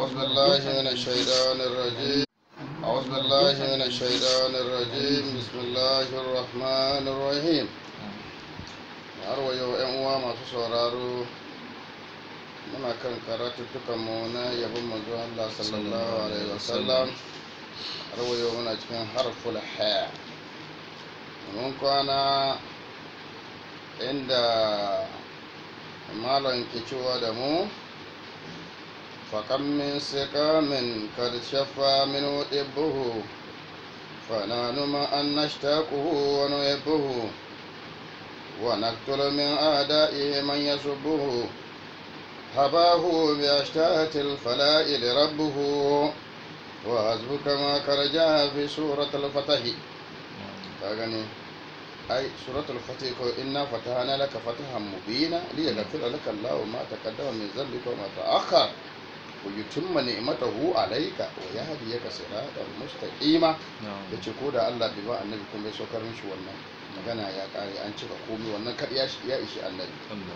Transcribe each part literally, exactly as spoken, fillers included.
أعوذ بالله من الشيطان الرجيم أعوذ بالله من الشيطان الرجيم بسم الله الرحمن الرحيم. har wa yau ‘yan uwa masu sauraro muna kan karatuttukanmu na yabon manzo Allah sallallahu alaihi wasallam. har wa yau muna cikin harful ha. mun kwana inda malam ke cewa da mu faƙan min siƙamin kad shafa min ɗibbuhu fananu ma an nashtaquhu wa nuhibbuhu ونقتل من أعدائه من يسبه هباه بأشتات الفلائل ربه وحسبك ما كرجا في سورة الفتح. كاغني أي سورة الفتح إنا فتحنا لك فتحا مبينا ليغفر لك الله ما تقدم من ذنبك وما تأخر ويتم نعمته عليك ويهديك صراطا مستقيما. yace ko da Allah bai ba annabi kuma ya saukar mishi wannan magana ya kare an cika komai wannan kadai ya ishi annabi.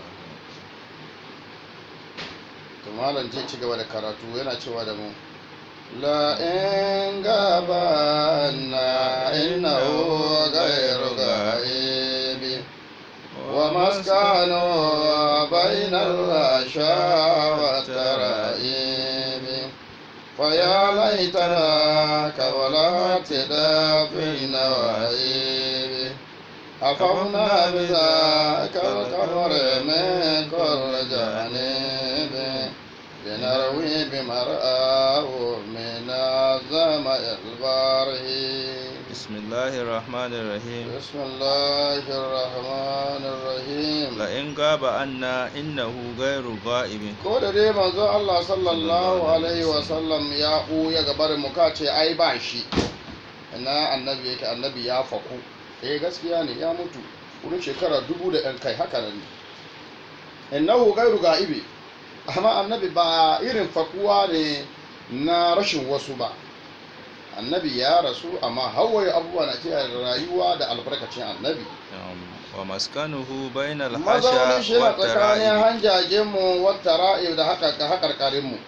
to malam je ci gaba da karatu yana cewa da mu la in gabanna innahu ghayru ghaibi wa maskanu bainal asha tara'ibi فيا ليتنا كولات في النوائب أفضنا بذاك القمر من كل جانب لنروي بمرآه من الظمأ البارهي. بسم الله الرحمن الرحيم بسم الله الرحمن الرحيم لئن غاب عنا إنه غير غائب. ko da dai manzo Allah sallallahu alaihi wasallam ya ɓuya gabar mu kace ai ba shi ina annabi yake annabi ya faku. eh gaskiya ne ya mutu wurin shekara dubu da ɗan kai haka nan innahu ghairu ga'ibi amma annabi ba irin fakuwa ne na rashin wasu ba. annabi ya rasu amma hawaye abubuwa na ce rayuwa da albarkacin annabi. wa maskanuhu bainal hasha wa tsakanin hanjajen mu wa tara'ib da haka hakarkarin mu.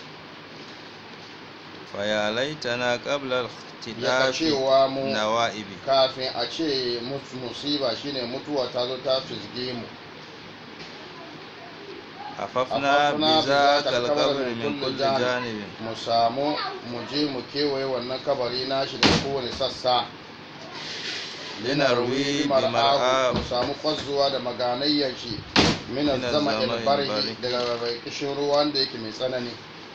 fa ya laitana qabla al-ikhtilafi nawaibi kafin a ce musiba shine mutuwa ta zo ta fizge mu. afafna biza kalkabri min kulli janibi mu samu mu je mu kewaye wannan kabari nashi da kowane sassa. linarwi bimar'a mu samu kwazuwa da maganayyan shi min zama ilbari daga bai kishin ruwan da yake mai tsanani.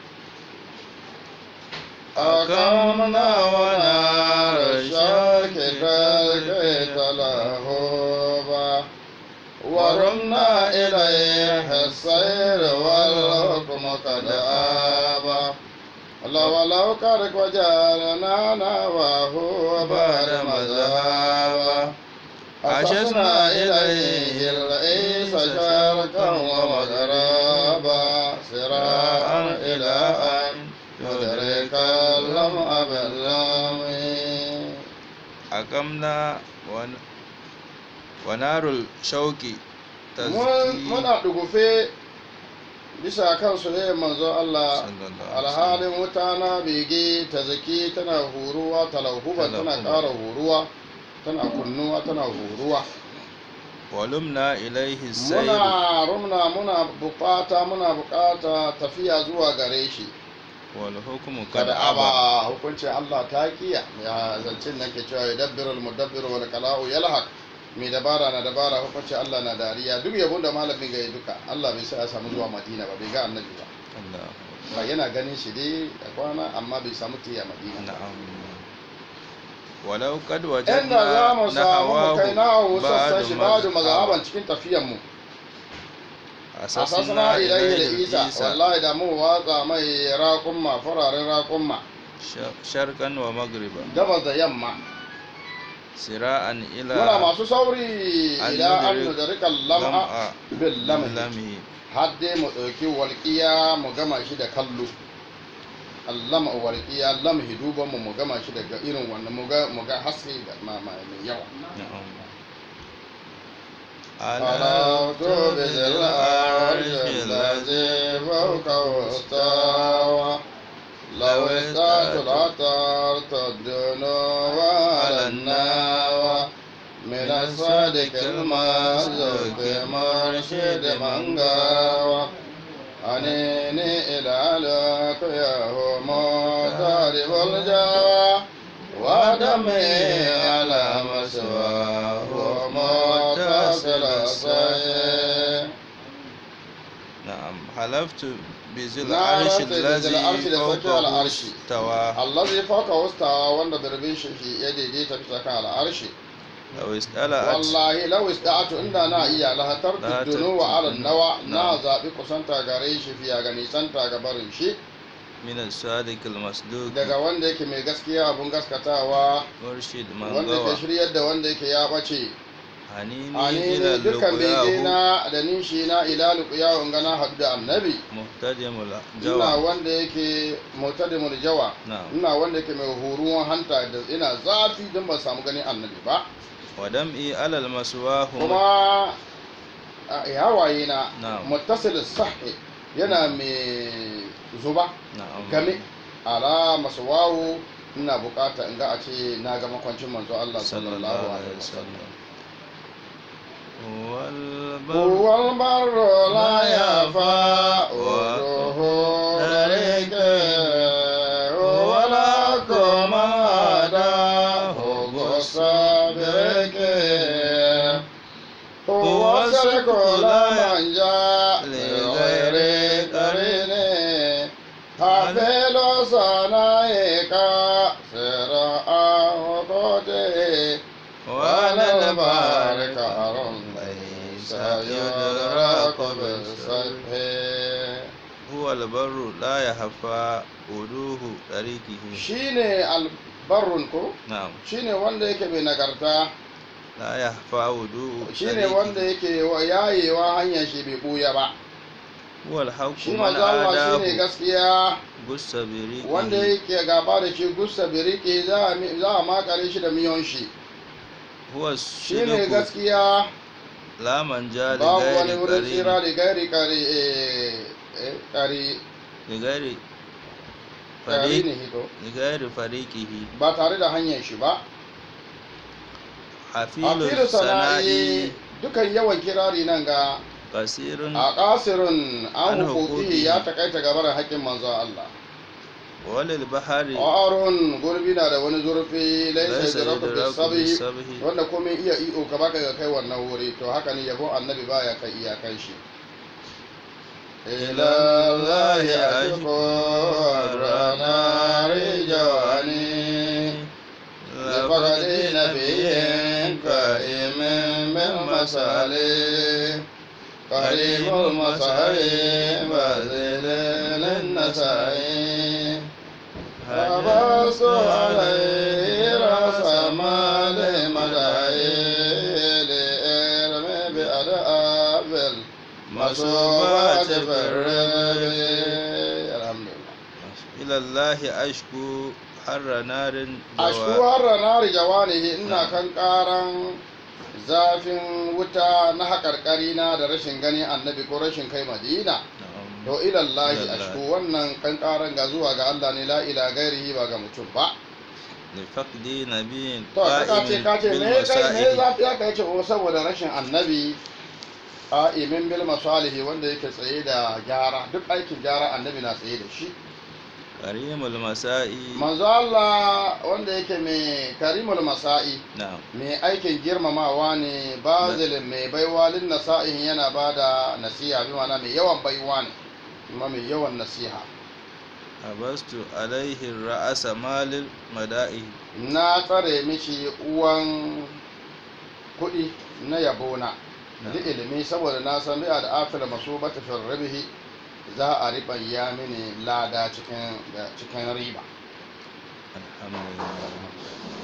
akamna wa nar shakika talahuba ورمنا إليه السير والحكم قد آبى الله ولو كرك وجعلنا نواه بعد مذهبا أشسنا إليه الرئيس شرقا ومغربا سراعا إلى أن يدرك اللمع باللمع. أقمنا ون wanarul shauki muna dugufe bisa kan soyayyar manzo Allah alhalin mutana bege ta zaki tana huruwa talauhuban tana ƙara huruwa tana kunnuwa tana huruwa. walumna ilaihi sayr muna rumna muna bukata muna bukata tafiya zuwa gare shi. wal hukmu kad aba hukuncin Allah ta kiya ya zancin nan ke cewa yudabbirul mudabbir wal qala'u yalhaq mai dabara na dabara hukunci Allah na dariya. duk yabon da malamin ga yi duka Allah bai sa ya samu zuwa Madina ba bai ga annabi ba. ba yana ganin shi dai a kwana amma bai samu tiya Madina. walau kad wajadna za mu samu kai na sassan shi ba da mazhaban cikin tafiyan mu. asasna ilaihi da Isa wallahi da mu watsa mai raƙumma fararen raƙumma sharqan wa maghriban gabas da yamma sira'an ila muna masu sauri ila an nudarika lam'a bil lamhi hadde mu dauki walqiya mu gama shi da kallo. allama walqiya lamhi duban mu mu gama shi daga irin wannan mu ga mu ga haske da mai yawa. على طوب العرش الذي فوق واستوى لو استطعت لطرت الدنو على النوى من الصادق المصدوق مرشد من غاوى أنيني إلى لك يا هم طالب الجوى ودمي على مسواه متصل الصيف. نعم. حلفت بذي العرش الذي فوقه استوى الذي فوقه استوى wanda darbe shi ya daidaita bisa kan al'arshi. لو استلأت wallahi law ista'atu inda na iya lahatar dunu wa ala nawa na zabi kusanta gare shi fiya ga nisanta ga barin shi min as-sadiq al-masduq daga wanda yake mai gaskiya abun gaskatawa murshid wanda mangawa ke shiryar da wanda yake ya bace hanini ani ila dukkan bege luqyahu na da nishi na ila luqyahu ngana hadda annabi muhtadimul ina jawa. wanda yake mutadimul jawa Na'am. ina wanda yake mai horuwan hanta da ina zafi don ba samu ganin annabi ba wa dam'i ala al-maswahu kuma ya waye na Na'am. muttasil sahih yana mai zuba na'am game ala maswahu ina bukata in ga a ce na ga makwancin manzo Allah sallallahu alaihi wasallam. والبر هو البر لا يخفى وجهه طريق ولا كماده غص بريق هو سلك لا منجا لغير قرين حافل صنائك سراء وقوته ولا البارك ليس يدرك بالصدق. هو البر لا يخفى وجوه طريقه. shine albarrun ko نعم. shine wanda yake mai nagarta لا يخفى وجوه shine wanda yake yayewa hanyar shi bai buya ba. هو الحق shi من manzo Allah shine آداب gaskiya قص بريقه wanda yake gaba da shi gussa biriki za a mi- za a makare shi da miyon shi. هو shine الصدق gaskiya لا منجا babu wani لغير wurin tsira قرين da gairi kari eh, eh, kari لغير kari فريق ne hito لغير فريقه. ba tare da hanyar shi ba. حفيل Hafilu sana'i الثناء dukan yawan kirari nan ga قصير a kasirun an An hukuki hukuki. ya takaita gabarin haƙƙin manzon Allah. وللبحر Ƙwarun gurbi na da wani zurfi laisa ليس da rabu da يدرك sabi بالسبه wanda komai iya iko ka baka ga kai wannan wuri to haka ne yabon annabi baya kai iyakan shi. ila Allah ya ashkur rana rijani لفقد نبي قائم بالمصالح قريب المصائب بذل للنسائي فبص عليه رأس مال مدعي لعلم بأداب المصوبات في الربي. الحمد لله. إلى الله أشكو حر نار ashku جوا- harra nari jawanihi ina kan karan zafin wuta na haƙarƙari na da rashin gani annabi ko rashin kai madina. نعم. to ilallahi Ilallahi. ashku wannan kan karan ga zuwa ga Allah ne la ila gairihi ba ga mutum ba. لفقد نبي to ka ce ka ce me kai me بالمسائل zafi aka yace o saboda rashin annabi qa'imin bil masalihi wanda yake tsaye da gyara duk aikin gyara annabi na tsaye da shi. كريم المساء. manzo Allah wanda yake mai karimul masa'i نعم. mai aikin girmamawa ne bazilin mai baiwa lin nasa'ihin yana ba da nasiha bi mana mai yawan baiwa ne kuma mai yawan nasiha. حبست عليه الرأس مال مدائه. na tsare mishi uwan kuɗi na yabona da ilimi saboda na san bi'a da afil masu bata fil rabihi za a riba ya mini lada cikin cikin riba. الحمد لله.